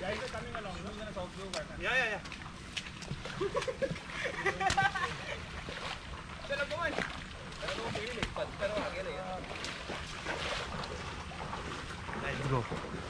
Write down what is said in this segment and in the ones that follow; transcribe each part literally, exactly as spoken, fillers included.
Guys are coming along. I'm gonna talk to you about that. Yeah, yeah, yeah. चलो go on. Let's go.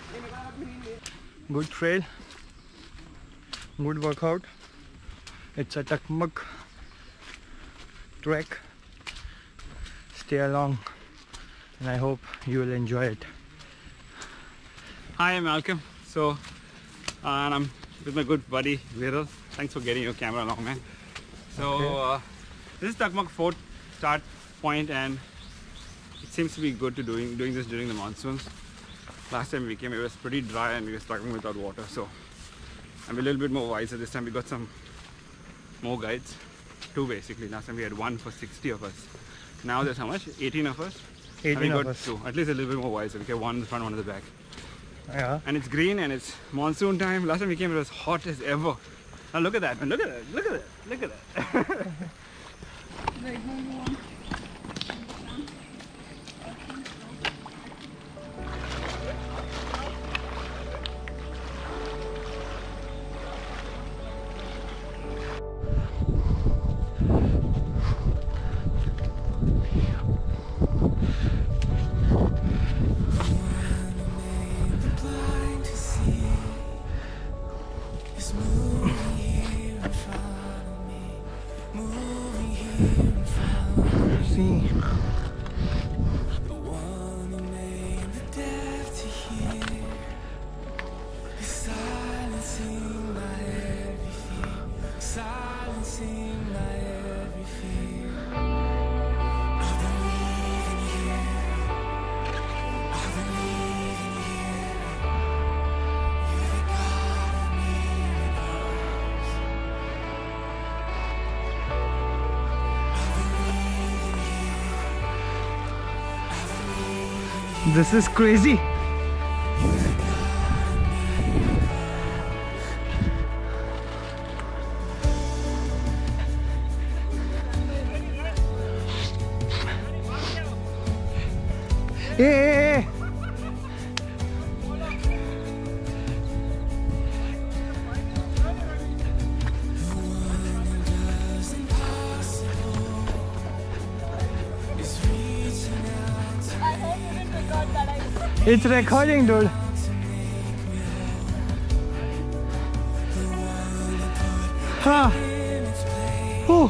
Good trail. Good workout. It's a Takmak trek. Stay along and I hope you will enjoy it. Hi, I'm Malcolm. So, uh, and I'm with my good buddy Viral. Thanks for getting your camera along, man. So, Okay. uh, this is Takmak fourth start point, and it seems to be good to doing doing this during the monsoons. Last time we came, it was pretty dry and we were struggling without water. So, I'm a little bit more wiser this time. We got some more guides, two basically. Last time we had one for sixty of us. Now there's how much? eighteen of us. eighteen and we got of us. two. At least a little bit more wiser. We get one in the front, one in the back. Yeah. And it's green and it's monsoon time. Last time we came, it was hot as ever. Now look at that, man. Look at that. Look at that. Look at that. See. This is crazy. Hey, hey, hey. It's recording, dude. Ha. Whew.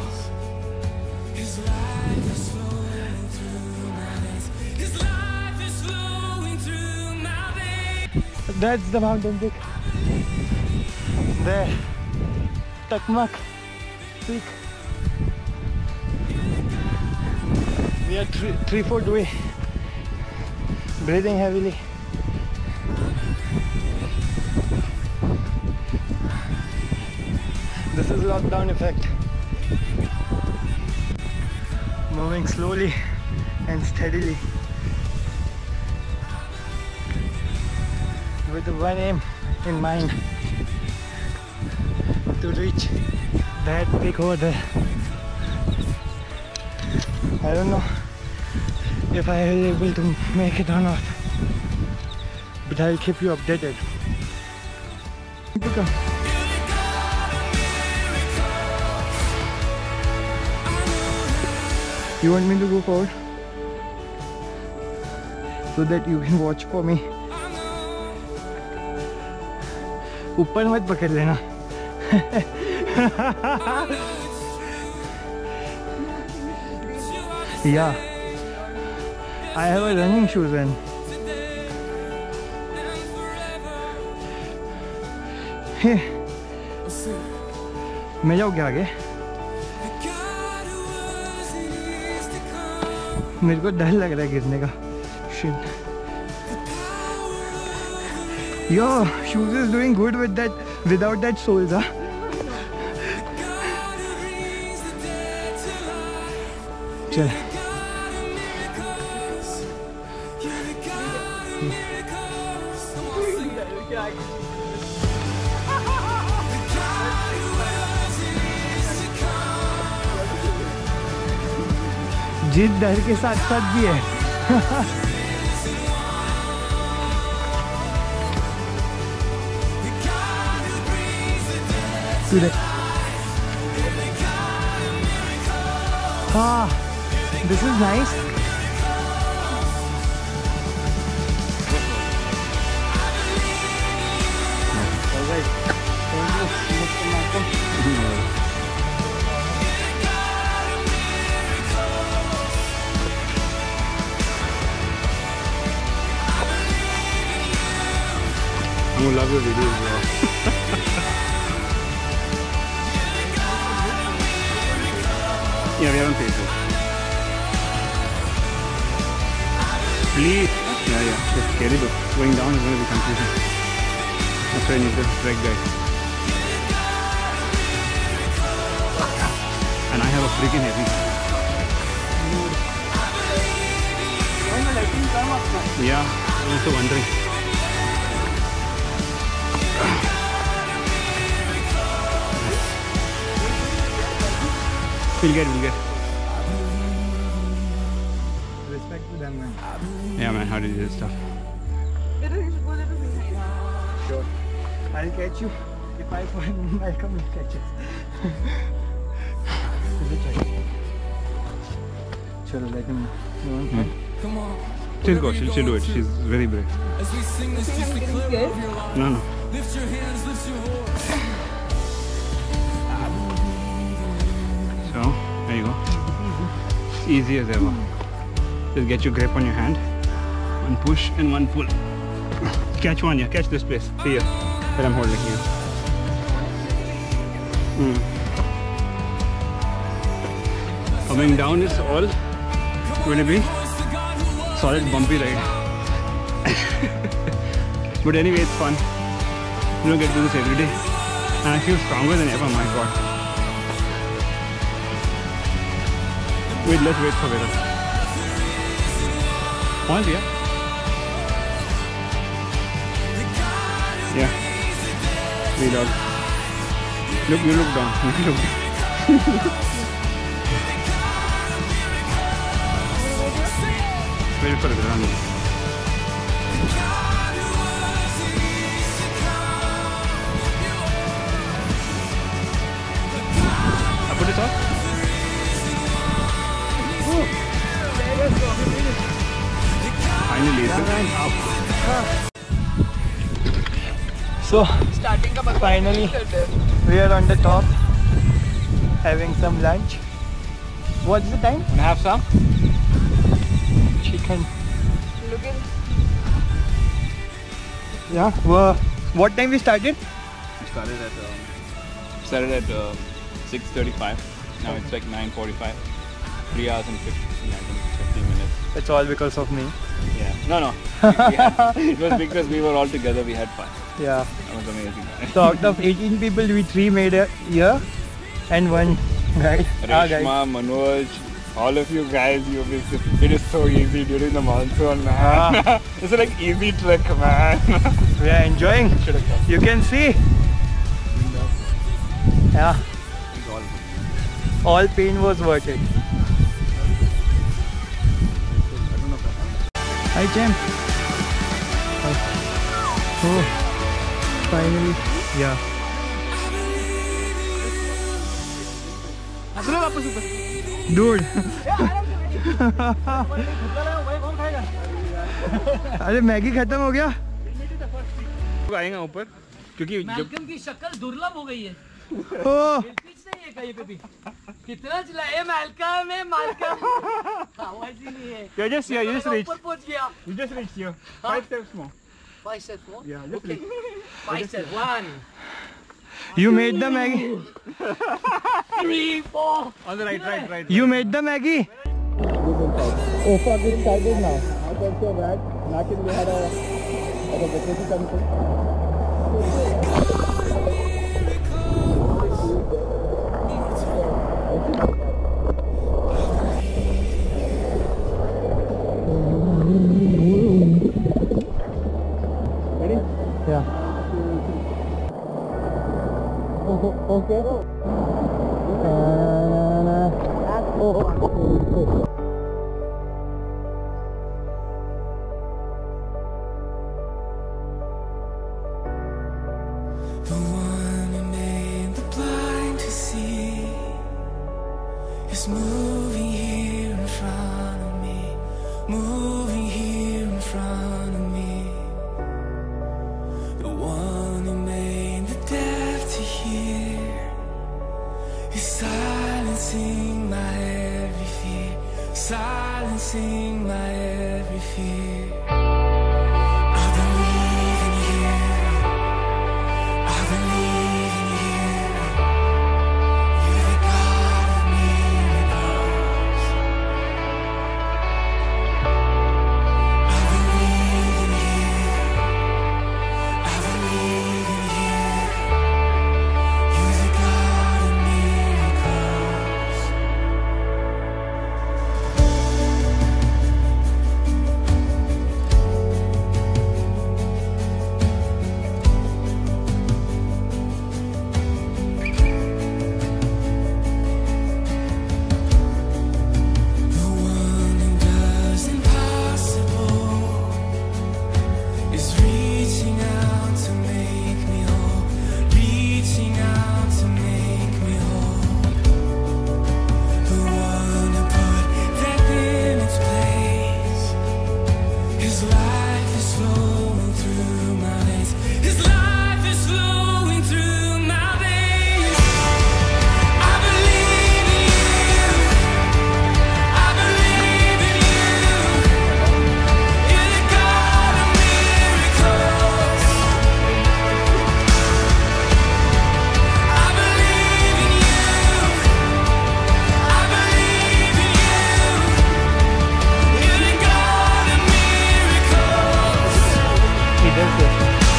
That's the mountain peak. There. Takmak peak. We are three, three foot away. Breathing heavily. This is lockdown effect. Moving slowly and steadily with one aim in mind, to reach that peak over there. I don't know if I will be able to make it or not, but I'll keep you updated. You want me to go forward so that you can watch for me? ऊपर मत पकड़ लेना. Yeah, I have a running shoes in. Hey, मैं जाऊँ क्या आगे? मेरे को डर लग रहा है गिरने का. Shit. Yo, shoes is doing good with that, without that soles, huh? Chal. जिद डर के साथ साथ भी है. today. Ah, this is nice. Alright, thank you, Mister Malcolm. I love your videos, bro. Yeah, we are on Facebook. Please. Yeah, yeah. It's scary though. Going down is going to be confusing. That's why I need the right guy. And I have a freaking heavy. Yeah, I'm also wondering. We'll get, we'll get. Respect to them, man. Yeah, man, how did you do this stuff? Sure. I'll catch you if I find Malcolm will catch us. Chalo, let him know. Hmm. She'll go, she'll, she'll do it. She's very brave. No, no. Lift your hands, lift your voice. So, there you go. It's easy as ever. Just get your grip on your hand. One push and one pull. Catch one, yeah. Catch this place. Here. That I'm holding here. Mm. Coming down is all going to be solid bumpy ride. But anyway, it's fun. You don't get to do this every day. And I feel stronger than ever, my god. Wait, let's wait for Veera. Pause, yeah? Yeah. Wait out. Look, you look down. You look down. Wait for Veera. I put it off. Finally, it's up. So, finally, we are on the top having some lunch. What's the time? Can I have some? Chicken. Yeah. Well, what time we started? We started at um, started at uh, six thirty-five. Now it's like nine forty-five. Three hours and fifteen minutes. It's all because of me. Yeah. No, no. We, we had, it was because we were all together. We had fun. Yeah. That was amazing. So out of eighteen people, we three made a year, and one guy. Our guy. Reshma, Manoj, all of you guys. You it is so easy during the monsoon, man. Ah. It's like easy trek, man. We are enjoying. You can see. Yeah. All pain was worth it. Hi, champ. Oh, finally. Yeah. Dude. अरे Maggi खत्म हो गया. आएगा ऊपर क्योंकि Malcolm की शक्ल दुर्लभ हो गई है. Oh. नहीं है कहीं पे भी. कितना चलाए मैल्कम में मैल्कम. आवाज ही नहीं है. You just here, you just reach. ऊपर पहुंच गया. You just reach here. Five steps more. Five steps more. Yeah, just Okay. reach. Five steps. One. You made the Maggie. Three, four. On the right, right, right. You made the Maggie. Oh fuck, it's started now. I felt so bad. Nakin, we had a, had a vacation something. Ready? Yeah. Oh, okay. Uh, oh, oh, oh. The one who made the moving here in front of me. The one who made the deaf to hear is silencing my every fear, silencing my every fear. I believe in you, I believe in you. You're the God of miracles. I believe in you, I believe in you. You're the God of miracles. The one who does impossible is reaching out to make me whole, reaching out to make me whole. The one who put death in its place. His life is flowing through my veins. His life is flowing through my veins. I believe in you, I believe in you. You're the God of miracles. I believe in you, I believe in you. You're the God of miracles. He does it.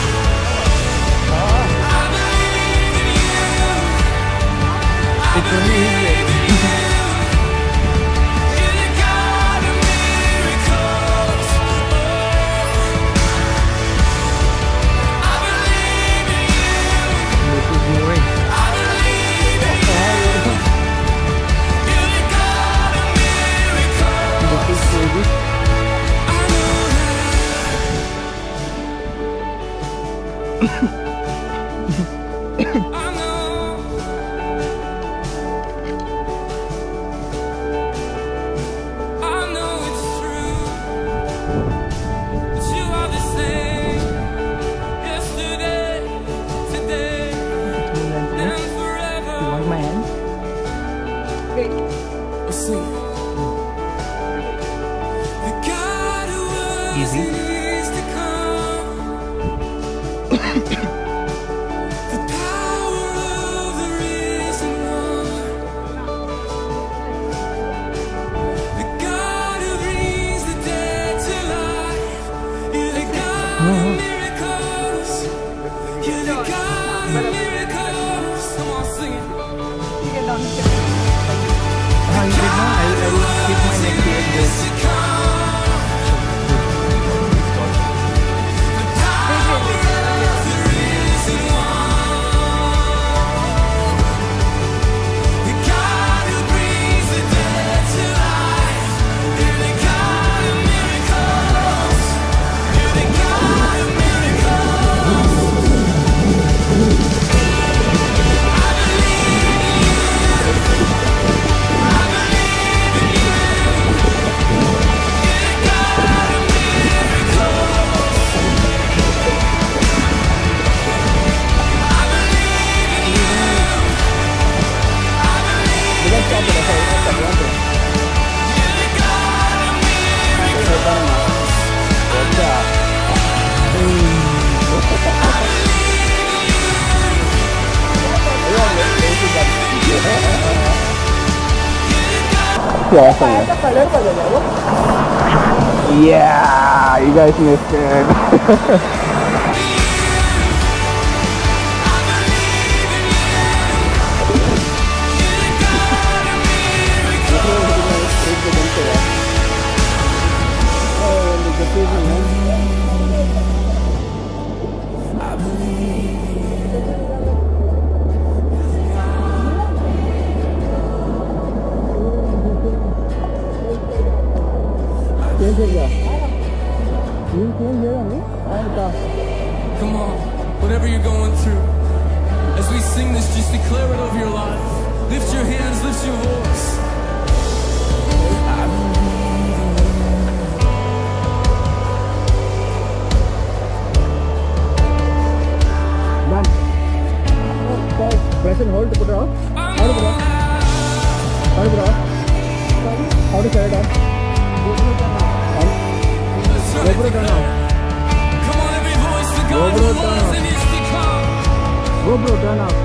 I believe in you, It's only his way. you're the God of miracles. I believe in you, This is moving. I believe in you. You're the God of miracles. This is crazy. I know that. I know. I know it's true. That you are the same. Yesterday, today, and forever. You want my hand? We'll sing. The God who was Easy. and is to come. The power of the risen one. The God who brings the dead to life. You're the God of miracles. You're the God of miracles. Come on, sing it. Ah, you did not? I, I will keep my neck to like this. To come. The power of the risen one. The God who brings the dead to life. You're the God of miracles. You're the God of miracles. I believe in you. I believe in you. You're the God of miracles. I believe in you. I believe You can stop it. Okay, you can stop it. you're the God of miracles. What's up? Yeah, you guys missed it. Come on, whatever you're going through, as we sing this, just declare it over your life. Lift your hands, lift your voice. I believe in you. to put it off? How to put it off? How to put it off? How to set it off? GoPro turn off. Come on, every voice, the God GoPro who turn was off. and is to come. GoPro turn off.